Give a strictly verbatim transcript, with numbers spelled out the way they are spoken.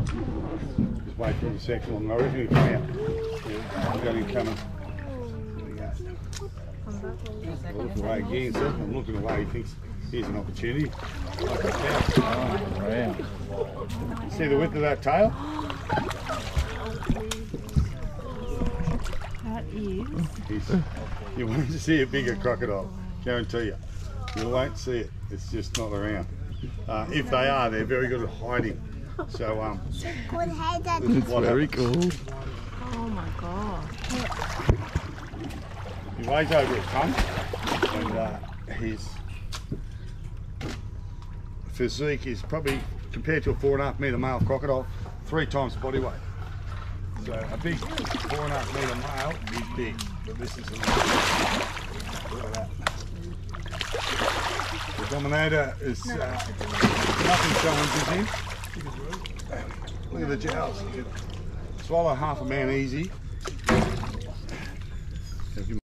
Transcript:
Just wait for the second one. I reckon he'll come out. Yeah, I've got him coming. Look away again, so I'm looking away. He thinks here's an opportunity. Like that. Oh, wow. You see the width of that tail? That is. He's, you want to see a bigger crocodile, guarantee you. You won't see it. It's just not around. Uh, if they are, they're very good at hiding. So um, Good head. It's very cool. Oh my god. he weighs over a tonne, and uh, his physique is probably, compared to a four and a half metre male crocodile, three times body weight. So a big four and a half metre male is big, but this is a little, look at that. The Dominator is uh, nothing challenges him. Look at the jowls. Swallow half a man easy.